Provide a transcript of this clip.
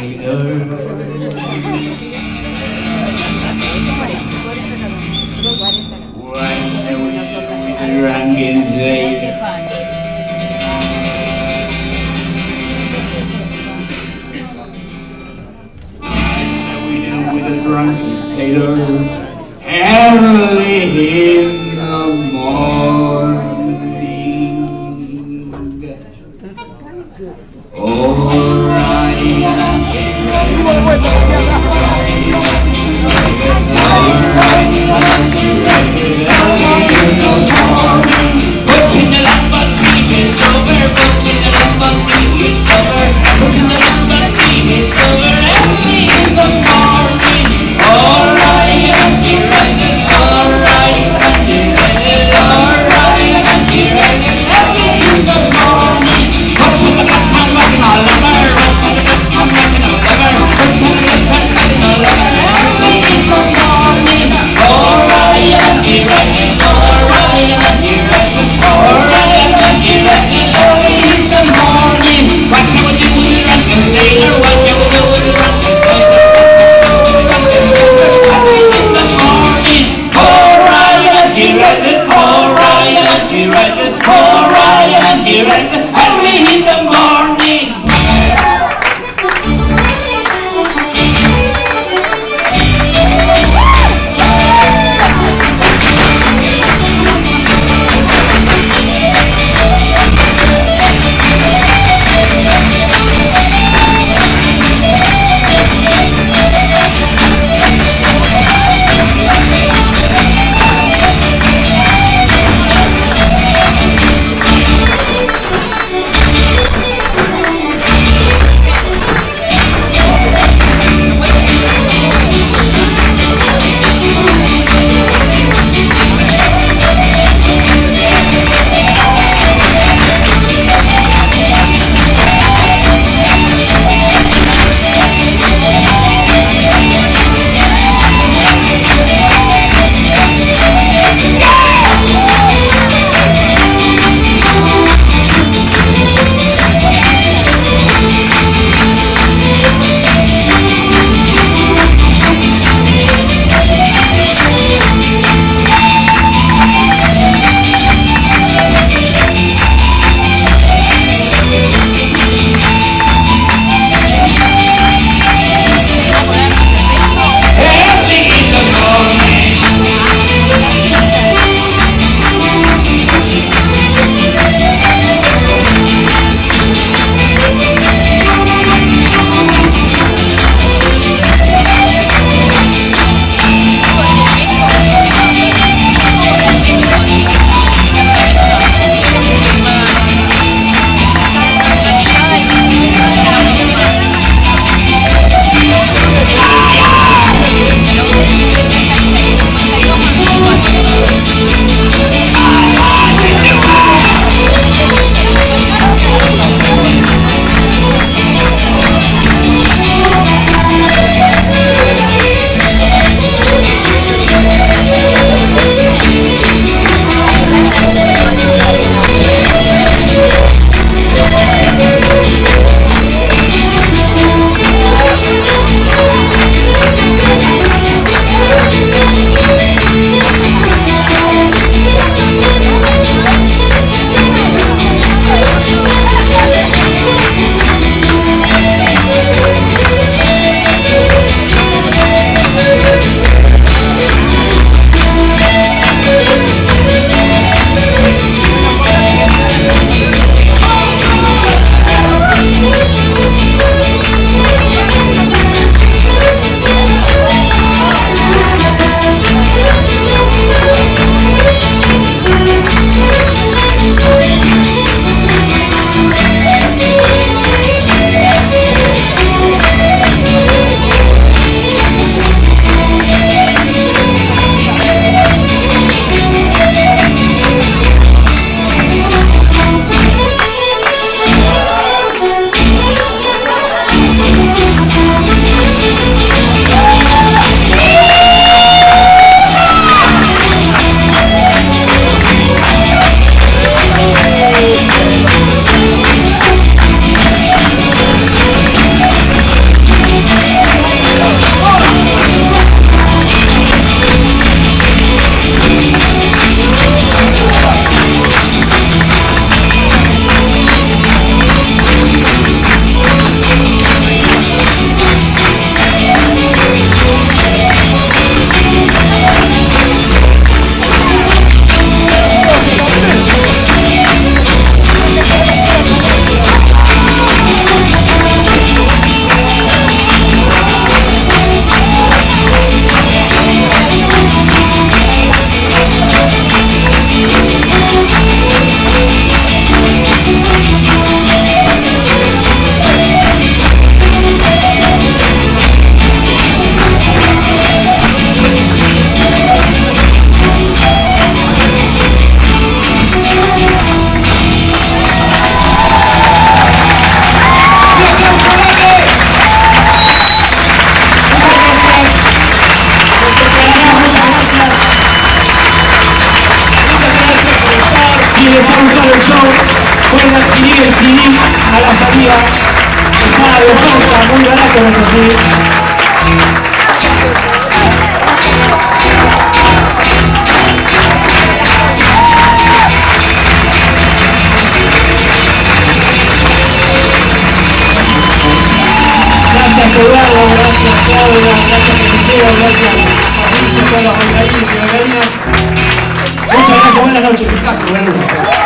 Drunken sailor. That's how we do with a drunken sailor. Early in the morning. Alright, pushing the Lamborghini over, pushing the Lamborghini over, pushing the Lamborghini over, early in the morning. Alright, and she rises, alright, and she del show. Pueden adquirir el CD a la salida. Está de oferta, muy barato nuestro CD. Gracias Eduardo, gracias Aura, gracias Eliseo, gracias Patricio, todos los bailarines y bailarinas. Muchas gracias, buenas noches.